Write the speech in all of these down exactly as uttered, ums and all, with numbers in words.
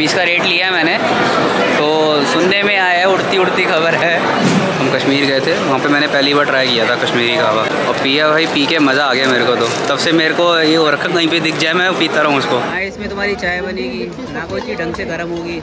इसका रेट लिया है मैंने, तो सुनने में आया है, उड़ती उड़ती खबर है। हम कश्मीर गए थे, वहाँ पे मैंने पहली बार ट्राई किया था कश्मीरी कहवा और पिया भाई, पी के मज़ा आ गया मेरे को। तो तब से मेरे को ये हो रखा, कहीं पे दिख जाए मैं पीता रहूँ उसको। हाँ, इसमें तुम्हारी चाय बनेगी ना, कोई चीज़ ढंग से गर्म होगी।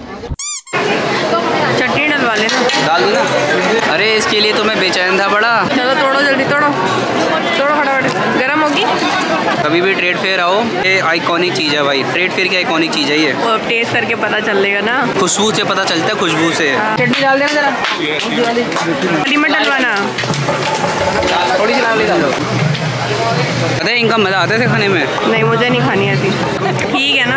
चटनी डलवा लेना। डाल दूँ ना? अरे इसके लिए तो मैं बेचैन था बड़ा। चलो तोड़ो, जल्दी तोड़ो तोड़ो फटाफट, गर्म होगी। कभी भी ट्रेड फेयर आओ, ये आइकॉनिक चीज़ है भाई, ट्रेड फेयर की आइकॉनिक चीज़ है ये। वो टेस्ट करके पता चलेगा ना, खुशबू से पता चलता है, खुशबू से। चटनी डाल देना जरा, चटनी मत डलवाना, थोड़ी सी डालो। पता है इनका मज़ा आता है खाने में? नहीं, मुझे नहीं खानी आती। ठीक है ना?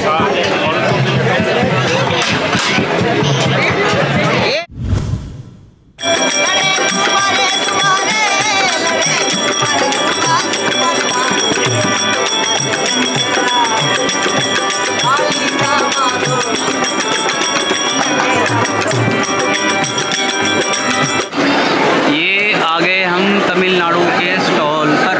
ये आ गए हम तमिलनाडु के स्टॉल पर।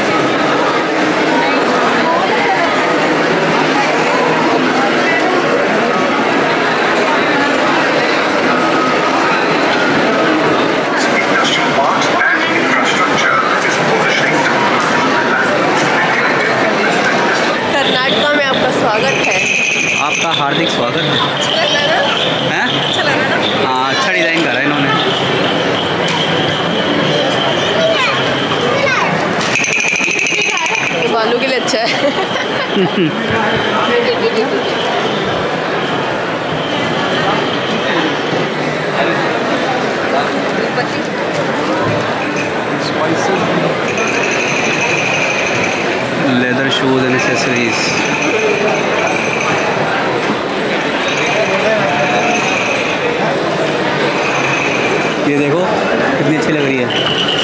कर्नाटका में आपका स्वागत है। आपका हार्दिक स्वागत है। हैं? अच्छा लग रहा है ना? हाँ, अच्छा डिज़ाइन करा है इन्होंने। ये बालू के लिए अच्छा है। Leather shoes and accessories. ये देखो कितनी अच्छी लग रही है।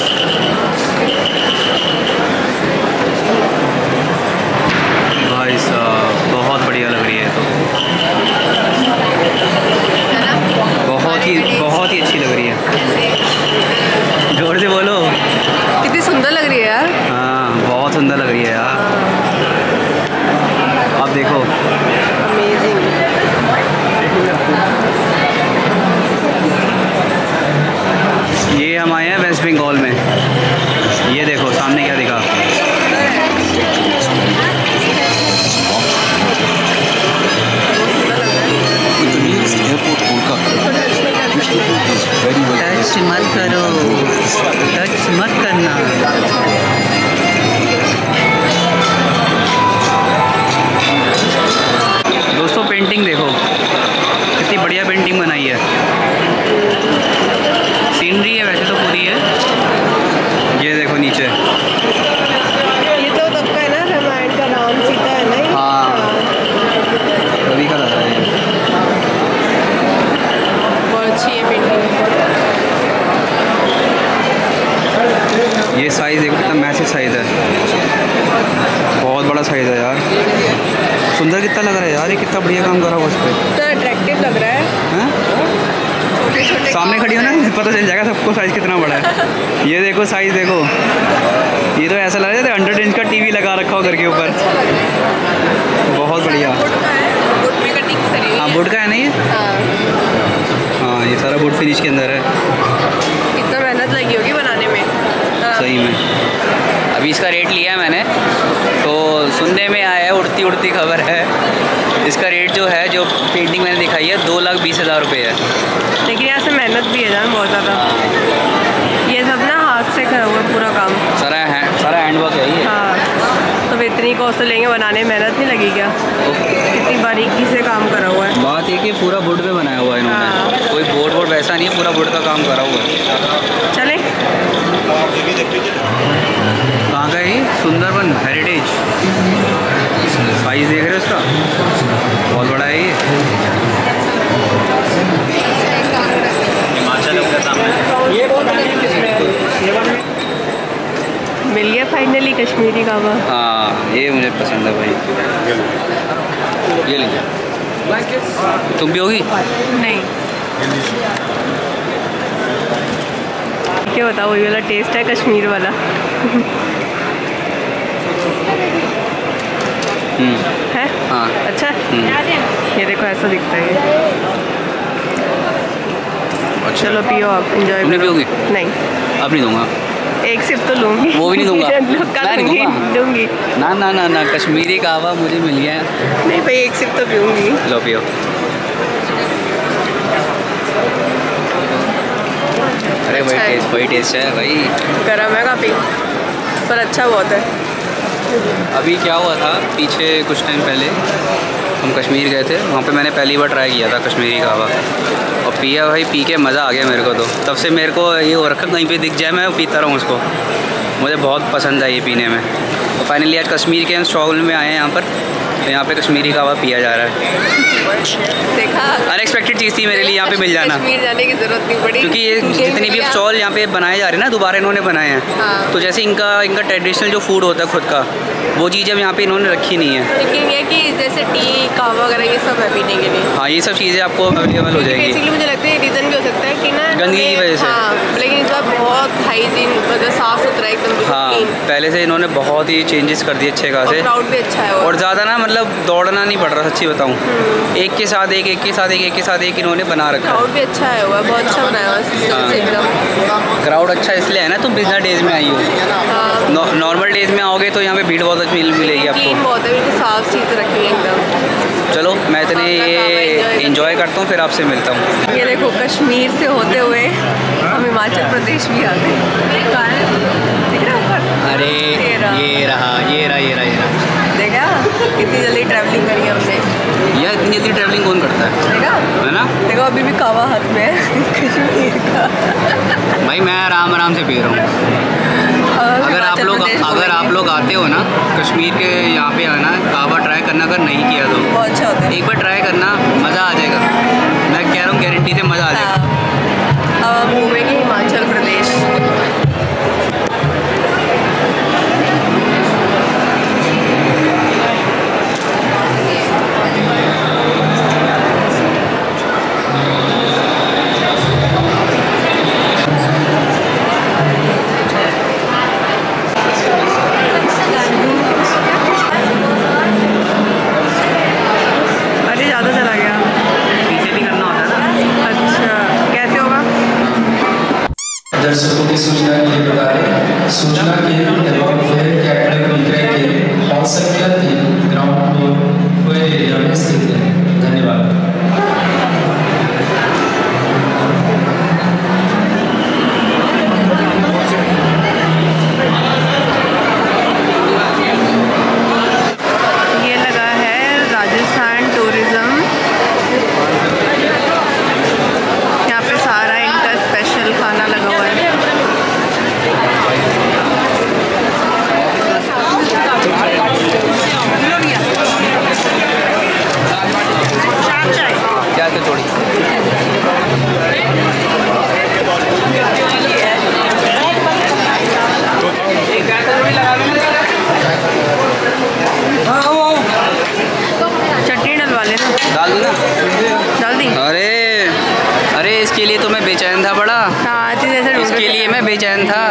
भाई साहब बहुत बढ़िया लग रही है, तो बहुत ही बहुत ही अच्छी लग रही है। जोर से बोलो। कितनी सुंदर लग रही है यार। हाँ, बहुत सुंदर लग रही है यार। आप देखो, अमेजिंग। ये हम आए हैं वेस्ट बंगाल में। ये देखो सामने क्या दिखा। टच मत करो, टच मत करना। दोस्तों पेंटिंग देखो, कितनी बढ़िया पेंटिंग बनाई है। सीनरी है वैसे तो पूरी है। ये देखो नीचे, ये तो तब का है ना, रामायण का राम सीता है ना। हाँ, तभी का लग रहा है। बहुत अच्छी है पेंटिंग। ये साइज़ देखो कितना मैसिव साइज़ है, बहुत बड़ा साइज़ है यार। सुंदर कितना लग रहा है यार, ये कितना बढ़िया काम करा हुआ उस पर। इतना अट्रैक्टिव लग रहा है। हैं? छोटे छोटे सामने खड़ी हो ना, पता चल जाएगा सबको साइज़ कितना बड़ा है। ये देखो साइज़ देखो, ये तो ऐसा लग रहा है हंड्रेड इंच का टीवी लगा रखा हो घर के ऊपर। बहुत बढ़िया। वुड में कटिंग करी हुई हाँ, है। वुड का है ना ये? हाँ, हाँ, ये सारा वुड फिनिश के अंदर है। कितना मेहनत लगी होगी बनाने में। हाँ। सही में। अभी इसका रेट लिया है मैंने, तो सुनने में आया है, उड़ती उड़ती खबर है। इसका रेट जो है, जो पेंटिंग मैंने दिखाई है, दो लाख बीस हज़ार रुपये है। लेकिन यहाँ से मेहनत भी है जान, बहुत ज़्यादा। ये सब ना हाथ से करा हुआ है पूरा काम। सारा हैंड सारा हैंड वर्क है ये। हाँ, तो इतनी कॉस्ट तो लेंगे, बनाने में मेहनत नहीं लगी क्या? कितनी बारीकी से काम करा हुआ है। बात ये कि पूरा वुड पे बनाया हुआ है इन्होंने। हाँ। कोई बोर्ड वोर्ड वैसा नहीं है, पूरा वुड का काम करा हुआ है। चले कहाँ का है? सुंदरबन हेरिटेज। साइज़ देख रहे हो उसका, बहुत बड़ा है ये। हिमाचल के सामने मिल गया फाइनली कश्मीरी कहवा। हाँ, ये मुझे पसंद है भाई। ये लीजिए। तुम भी होगी? नहीं, क्या बताओ, वही वाला टेस्ट है कश्मीर वाला। हम्म, है हाँ। अच्छा है? हम्म। ये देखो ऐसा दिखता है ये। अच्छा। चलो पियो आप, एंजॉय तुमने पियोगी? नहीं, अब नहीं दूंगा। एक सिप तो लूंगी। वो भी नहीं दूंगा। मैं नहीं दूंगा। दूंगी। ना ना ना ना कश्मीरी कहवा मुझे मिल गया है। नहीं भाई, एक सिप तो पीऊंगी। लो पियो। अरे वही अच्छा है। टेस्ट वही टेस्ट है भाई। गर्म है काफ़ी, पर अच्छा बहुत है। अभी क्या हुआ था, पीछे कुछ टाइम पहले हम कश्मीर गए थे, वहाँ पे मैंने पहली बार ट्राई किया था कश्मीरी कहवा और पिया भाई, पी के मज़ा आ गया मेरे को। तो तब से मेरे को ये हो रखा, कहीं पे दिख जाए मैं पीता रहूँ उसको। मुझे बहुत पसंद है ये पीने में। तो फाइनली आज कश्मीर के हम स्टॉल में आए हैं यहाँ पर, तो यहाँ पे कश्मीरी कहवा पिया जा रहा है। देखा, अनएक्सपेक्टेड चीज़ थी मेरे लिए यहाँ पे मिल जाना, कश्मीर जाने की जरूरत नहीं पड़ी क्योंकि ये जितनी भी स्टॉल यहाँ पे बनाए जा रहे हैं ना, दोबारा इन्होंने बनाए हैं। हाँ। तो जैसे इनका इनका ट्रेडिशनल जो फूड होता है खुद का, वो चीज़ अब यहाँ पे इन्होंने रखी नहीं है। लेकिन ये कि जैसे टी कहवा वगैरह ये सब है पीने के लिए। हाँ, ये सब चीज़ें आपको अवेलेबल हो जाएगी। बेसिकली मुझे लगता है रीज़न भी हो सकता है कि ना गंदगी की वजह से। हाँ, लेकिन इस बार बहुत हाइजीन, मतलब साफ सुथरा एकदम। हाँ, पहले से इन्होंने बहुत ही चेंजेस कर दिए अच्छे खासे, क्राउड भी अच्छा है और ज़्यादा ना मतलब दौड़ना नहीं पड़ रहा, सच्ची बताऊँ। एक के साथ एक, एक के साथ एक, एक के साथ एक इन्होंने बना रखा है। क्राउड भी अच्छा है, हुआ बहुत अच्छा बनाया हुआ सिस्टम से एकदम। क्राउड अच्छा इसलिए है ना, तुम बिजनेस डेज में आई हो। नॉर्मल डेज में आओगे तो यहाँ पे भीड़ बहुत अच्छी मिलेगी आपको। क्लीन बहुत है, बिल्कुल साफ चीज़ रखी है एकदम। चलो मैं इतने ये एंजॉय करता हूँ, फिर आपसे मिलता हूँ। ये देखो, कश्मीर से होते हुए हम हिमाचल प्रदेश भी आ गए। दिख रहा है ऊपर? अरे ये रहा ये रहा ये रहा ये रहा। देखा कितनी जल्दी ट्रैवलिंग करी हमने। यार इतनी जल्दी ट्रैवलिंग कौन करता है? देखा है ना? देखो अभी भी कहवा हाथ में है कश्मीर का। भाई मैं आराम आराम से पी रहा हूँ। अगर आप लोग अगर आप लोग आते हो ना कश्मीर के यहाँ पे आना, कहवा ट्राई करना, अगर नहीं किया तो बहुत अच्छा होता है। एक बार ट्राई करना, मज़ा आ जाएगा। मैं कह रहा हूँ, गारंटी से मज़ा आ जाएगा। अब हम घूमेंगे हिमाचल प्रदेश। दर्शकों की सूचना के लिए बता रहे सूचना केंद्र एवं फेयर कैटलॉग विक्रय केंद्र हॉल संख्या तीन ग्राउंड फ्लोर कोई एरिया में स्थित है। धन्यवाद। ये लगा है राजस्थान टूरिज्म, यहाँ पे सारा इनका स्पेशल खाना लगा हुआ है। क्या तो छोड़ी चटनी डलवा लेना। डाल दूँ ना? डाल दी। अरे अरे इसके लिए तो मैं बेचैन था बड़ा। हाँ, अच्छी जैसे इसके लिए मैं बेचैन था।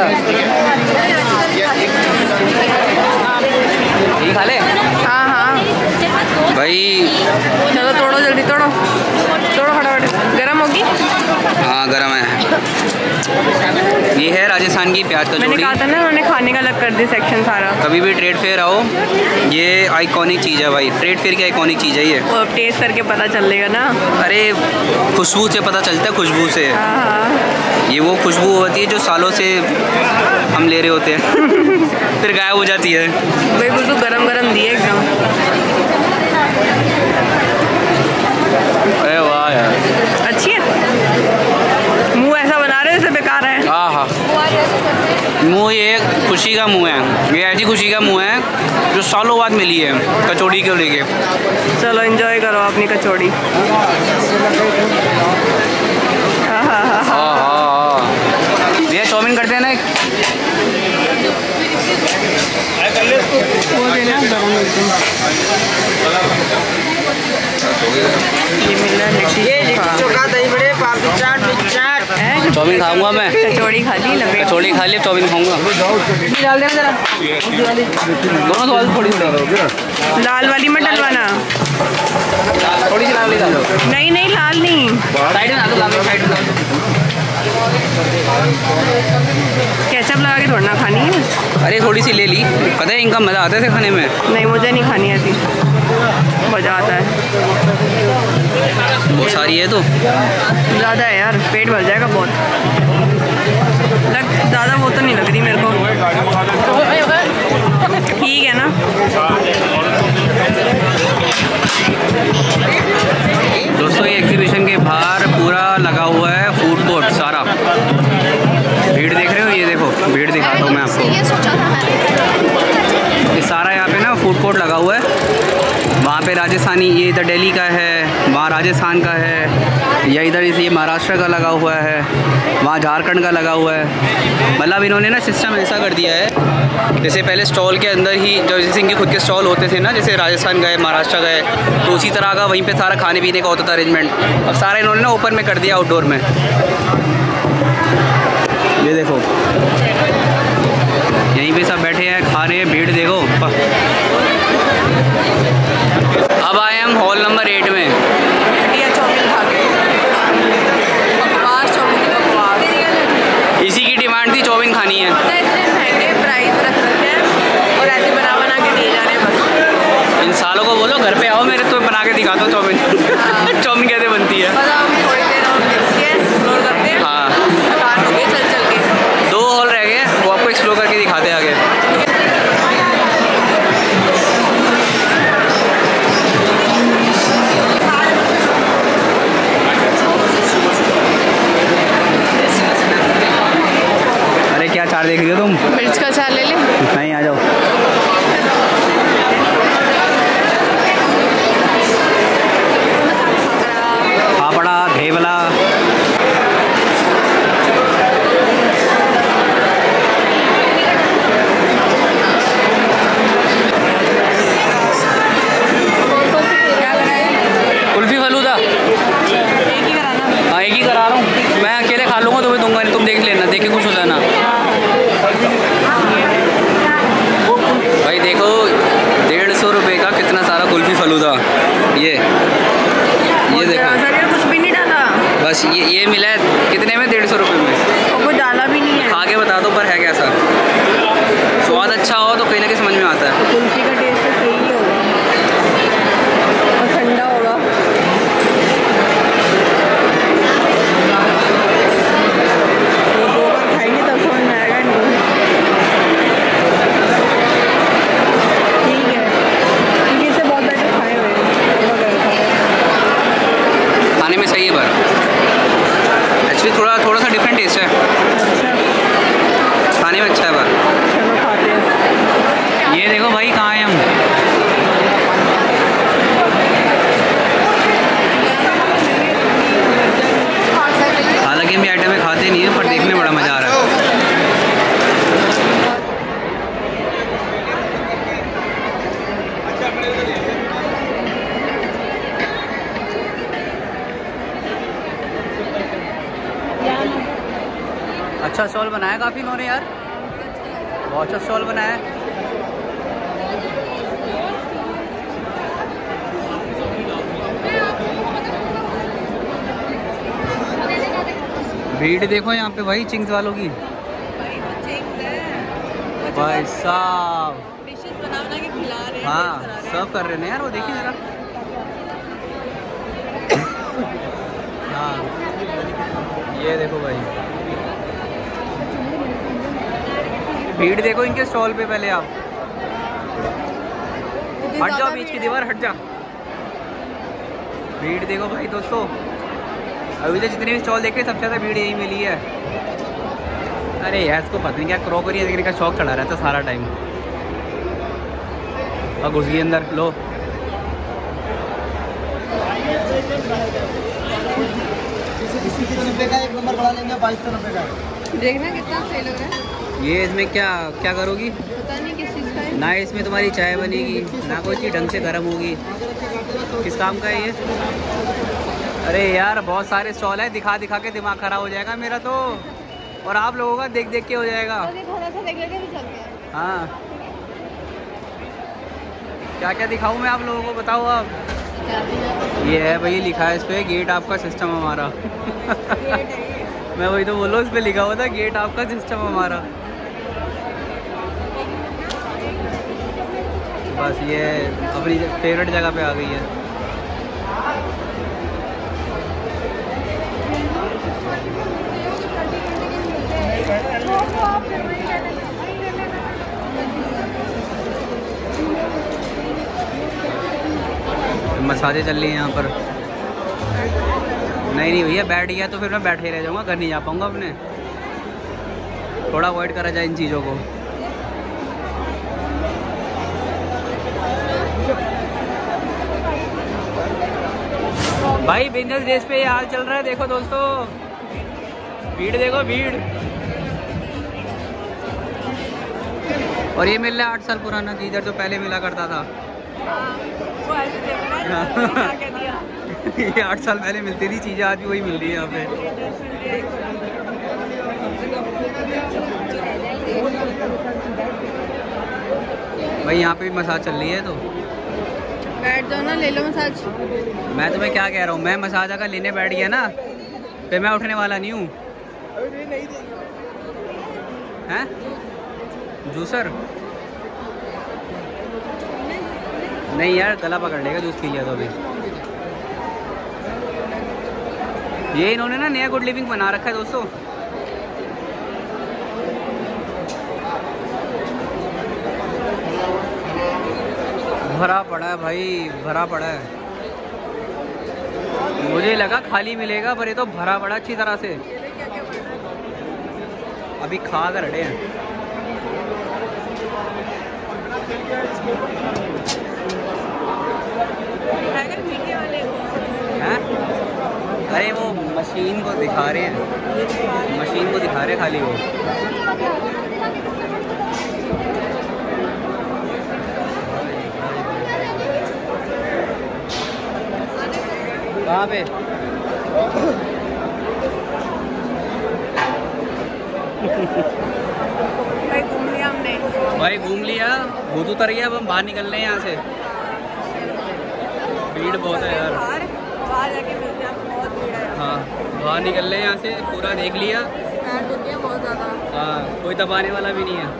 यही खा ले। हाँ हाँ भाई चलो तोड़ो, जल्दी तोड़ो तोड़ो फटाफट। गरम होगी? हाँ गरम है। ये है राजस्थान की प्याज मैंने कचौड़ी। कहा था ना, उन्होंने खाने का अलग कर दी सेक्शन सारा। कभी भी ट्रेड फेयर आओ, ये आइकॉनिक चीज़ है भाई, ट्रेड फेयर की आइकॉनिक चीज़ है ये। वो अब टेस्ट करके पता चलेगा ना। अरे खुशबू से पता चलता है, खुशबू से। हाँ हाँ, ये वो खुशबू होती है जो सालों से हम ले रहे होते हैं फिर गायब हो जाती है। भाई बिल्कुल गरम गरम दिए एकदम। अरे वाह यार, अच्छी है। मुंह ऐसा बना रहे हो जैसे बेकार है। हाँ हाँ, मुँह ये खुशी का मुँह है, ये ऐसी खुशी का मुँह है जो सालों बाद मिली है कचौड़ी को लेके। चलो एंजॉय करो अपनी कचौड़ी। हाँ हाँ हाँ हाँ। हाँ हाँ हाँ, भैया चाउमीन करते हैं ना। वो देना गरम एकदम। ये मिला लिट्टी चोखा, चोखा, दही बड़े, पापड़ी चाट, मिक्स चाट। है चाउमीन खाऊंगा मैं। कचौड़ी खा ली, लपेट कचौड़ी खा ली, चाउमीन खाऊंगा। डाल देना जरा, दोनों सवाल थोड़ी सी लाल वाली मत डलवाना, थोड़ी सी लाल वाली डालो। नहीं नहीं लाल नहीं, साइड में डालो, लाल साइड में। केचप लगा के थोड़ा ना खानी है। अरे थोड़ी सी ले ली, पता है इनका मज़ा आता है खाने में। नहीं मुझे नहीं खानी आती, मज़ा आता है। बहुत सारी है तो ज़्यादा है यार, पेट भर जाएगा बहुत। लग ज़्यादा वो तो नहीं लग रही मेरे को, ठीक है ना। दोस्तों ये एग्जीबिशन के बाहर पूरा लगा हुआ है फूड कोर्ट सारा। भीड़ देख रहे हो, ये देखो भीड़ दिखाता हूँ मैं आपको। ये सारा यहाँ पे ना फूड कोर्ट लगा हुआ है। वहाँ पे राजस्थानी, ये इधर दिल्ली का है, वहाँ राजस्थान का है, या इधर ये महाराष्ट्र का लगा हुआ है, वहाँ झारखंड का लगा हुआ है। मतलब इन्होंने ना सिस्टम ऐसा कर दिया है, जैसे पहले स्टॉल के अंदर ही जो जैसे इनके खुद के स्टॉल होते थे ना, जैसे राजस्थान गए, महाराष्ट्र गए, तो उसी तरह का वहीं पे सारा खाने पीने का होता था अरेंजमेंट। अब सारा इन्होंने ना ओपन में कर दिया, आउटडोर में। ये देखो यहीं पे सब बैठे हैं, खा रहे हैं, भीड़ देखो। अब आए हम हॉल नंबर एट में। चाउमीन खा के बकवास, चाउमीन की बकवास। इसी की डिमांड थी, चाउमीन खानी है। इतने महंगे प्राइस रख रखे हैं और ऐसे बना बना के दिए जा रहे हैं बस। इन सालों को बोलो घर पे आओ मेरे, तो बना के दिखा दो चाउमीन। चाउमीन कैसे बनती है। थोड़ी देर और एक्सप्लोर करते हैं। हाँ थकान हो गई चल चल के। दो हॉल रह गए, वो आपको एक्सप्लोर करके दिखाते हैं आगे। अरे क्या चार देख रही हो तुम? मिर्च का अचार ले ले। नहीं, आ जाओ। पापड़ा, घेवला, कुल्फी फलूदा। एक ही कराना। हाँ एक ही करा रहा हूँ मैं, अकेले खा लूँगा, तुम्हें दूंगा नहीं, तुम देख लेना, देख के खुश हो जाना। भाई देखो डेढ़ सौ रुपये का कितना सारा कुल्फी फलूदा। ये ये देखो कुछ भी नहीं डाला, बस ये ये मिला है कितने में, डेढ़ सौ रुपये में। और कुछ डाला भी नहीं है। खा के बता दो पर है कैसा। स्वाद अच्छा हो तो कहीं ना कहीं समझ में आता है। कुल्फी का टेस्ट तो सही ही होगा और ठंडा होगा। वो दो बार खाएंगे तब समझ में आएगा। नहीं ठीक है, क्योंकि इससे बहुत बेटर खाए हुए हैं। खाने में सही है पर एक्चुअली थोड़ा थोड़ा सा डिफरेंट टेस्ट है, खाने में अच्छा है पर। चलो खाते हैं। ये देखो भाई कहाँ हैं हम। हालांकि हम ये आइटम में खाते नहीं है, पर देखने में बड़ा मज़ा आ रहा है। अच्छा स्टॉल बनाया काफ़ी इन्होंने यार, बहुत अच्छा स्टॉल बनाया है। भीड़ देखो यहाँ पे भाई चिंग्स वालों की। भाई साहब डिशेस बना बना के खिला रहे हैं। हाँ सब कर रहे हैं यार, वो देखिए जरा। हाँ ये देखो भाई, भीड़ देखो इनके स्टॉल पे। पहले आप हट जाओ, बीच की दीवार हट जा। भीड़ देखो भाई दोस्तों, अभी तो जितने भी स्टॉल देखे सबसे ज़्यादा भीड़ यही मिली है। अरे यार इसको पता नहीं क्या क्रॉकरी देखने का शौक चढ़ा रहता सारा टाइम। और घुस गई अंदर, लो रुपए का एक नंबर बड़ा लेंगे, बाईस सौ रुपए का। देखना कितना सही लग रहा है। ये इसमें क्या क्या करोगी? पता नहीं किस चीज़ का है। ना इसमें तुम्हारी चाय बनेगी, ना कोई चीज़ ढंग से गर्म होगी। किस काम का है ये? अरे यार बहुत सारे स्टॉल है, दिखा दिखा के दिमाग खराब हो जाएगा मेरा तो, और आप लोगों का देख देख के हो जाएगा। थोड़ा सा देख लेते हैं चलते हैं। हाँ क्या क्या दिखाऊं मैं आप लोगों को, बताओ आप। ये है भाई, लिखा है इस पे गेट आपका सिस्टम हमारा। मैं वही तो बोलो, इस पे लिखा हुआ था गेट आपका सिस्टम हमारा। बस ये अपनी फेवरेट जगह पे आ गई है। मसाजें चल रही हैं यहाँ पर। नहीं नहीं भैया, बैठ गया तो फिर मैं बैठे ही रह जाऊँगा, घर नहीं जा पाऊँगा अपने। थोड़ा अवॉइड करा जाए इन चीज़ों को। भाई बिजनेस डेज पे ये हाल चल रहा है, देखो दोस्तों, भीड़ देखो भीड़। और ये मिल रहा है आठ साल पुराना गीजर जो पहले मिला करता था। ये आठ साल पहले मिलती थी चीज़ें, आज भी वही मिल रही है यहाँ पे। भाई यहाँ पे भी मसाज चल रही है, तो बैठ जाओ ना, ले लो मसाज। मैं तुम्हें क्या कह रहा हूँ, मैं मसाज अगर लेने बैठ गया ना फिर मैं उठने वाला नहीं हूँ। हैं जूसर? नहीं यार, गला पकड़ लेगा जूस पी लिया तो अभी। ये इन्होंने ना नया गुड लिविंग बना रखा है दोस्तों। भरा पड़ा है भाई, भरा पड़ा है। मुझे लगा खाली मिलेगा, पर ये तो भरा पड़ा अच्छी तरह से। अभी खा कर रहे हैं। हैं? अरे वो मशीन को दिखा रहे हैं, मशीन को दिखा रहे खाली वो। कहाँ पे? भाई घूम लिया हमने, भाई घूम लिया, भूत उतर गया। अब हम बाहर निकल रहे हैं यहाँ से। भीड़ बहुत है यार, बाहर जाके मिलते हैं, बहुत भीड़ है। हाँ बाहर निकल रहे हैं यहाँ से, पूरा देख लिया। पैर दुख गया बहुत ज़्यादा। हाँ कोई दबाने वाला भी नहीं है।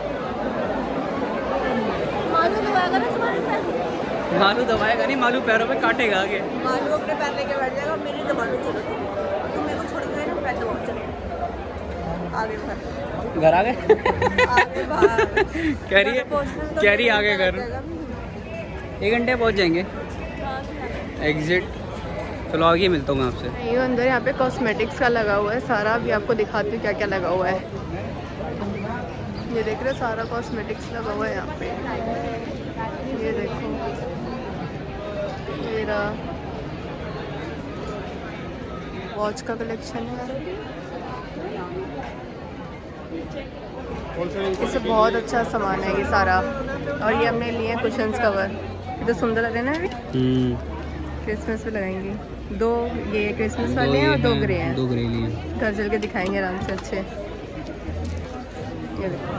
मालू दबाएगा ना तुम्हारे पैर? मालू दबाएगा नहीं, मालू पैरों पे काटेगा आगे। मालू अपने पैर लेके बैठ जाएगा, मेरी दबा लो। चलो तुम मेरे को छोड़ गए ना, पैर दबा चलो आगे घर। घर आ गए? आगे बाहर कह रही है, कह रही आगे घर। एक घंटे पहुँच जाएंगे एग्जिट। चलो आगे मिलता हूँ मैं आपसे। ये अंदर यहाँ पे कॉस्मेटिक्स का लगा हुआ है सारा। अभी आपको दिखाती हूँ क्या क्या लगा हुआ है। ये देख रहे हो, सारा कॉस्मेटिक्स लगा हुआ है यहाँ पे। ये देखो, मेरा वॉच का कलेक्शन है। इससे बहुत अच्छा सामान है ये सारा। और ये हमने लिए कुशन्स कवर, ये तो सुंदर लग रहे हैं ना। अभी क्रिसमस पे लगाएंगे। दो ये क्रिसमस वाले हैं और दो ग्रे हैं। दो ग्रे लिए, घर चल के दिखाएंगे आराम से अच्छे। ये देखो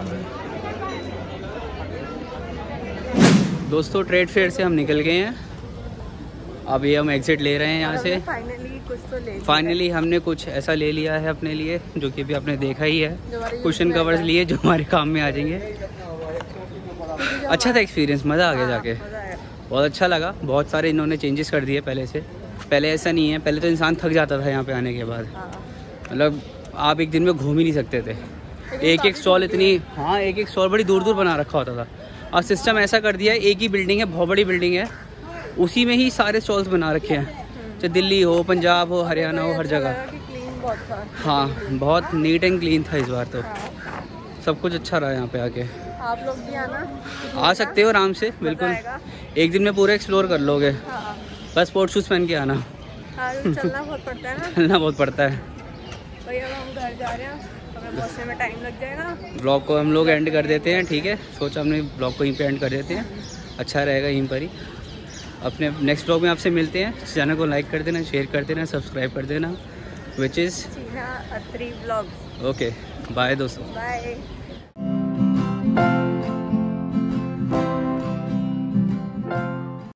दोस्तों, ट्रेड फेयर से हम निकल गए हैं। अब ये हम एग्जिट ले रहे हैं यहाँ से। फाइनली कुछ तो ले फाइनली हमने कुछ ऐसा ले लिया है अपने लिए, जो कि अभी आपने देखा ही है। कुशन कवर्स लिए जो हमारे काम में आ जाएंगे। अच्छा था एक्सपीरियंस, मज़ा आ गया जाके, बहुत अच्छा लगा। बहुत सारे इन्होंने चेंजेस कर दिए पहले से। पहले ऐसा नहीं है, पहले तो इंसान थक जाता था यहाँ पे आने के बाद। मतलब आप एक दिन में घूम ही नहीं सकते थे। एक एक स्टॉल इतनी, हाँ एक एक स्टॉल बड़ी दूर दूर बना रखा होता था। और सिस्टम ऐसा कर दिया है, एक ही बिल्डिंग है, बहुत बड़ी बिल्डिंग है, उसी में ही सारे स्टॉल्स बना रखे हैं। चाहे दिल्ली हो, पंजाब हो, हरियाणा हो, हर जगह। हाँ बहुत नीट एंड क्लीन था इस बार तो। सब कुछ अच्छा रहा यहाँ पे आके। आप लोग भी आना, आ सकते हो आराम से, बिल्कुल। एक दिन में पूरा एक्सप्लोर कर लोगे। हाँ। बस स्पोर्ट शूज़ पहन के आना। हाँ, चलना बहुत पड़ता है ना। चलना बहुत पड़ता है। भैया हम घर जा रहे हैं, हमें पहुँचने में टाइम लग जाएगा। ब्लॉग को हम लोग एंड कर देते हैं, ठीक है। सोचा हमने ब्लॉग को यहीं पे एंड कर देते हैं, अच्छा रहेगा यहीं पर ही। अपने नेक्स्ट ब्लॉग में आपसे मिलते हैं। चैनल को लाइक कर देना, शेयर कर देना, सब्सक्राइब कर देना, which is Cheena Atri blogs. Okay bye दोस्तों। बाय।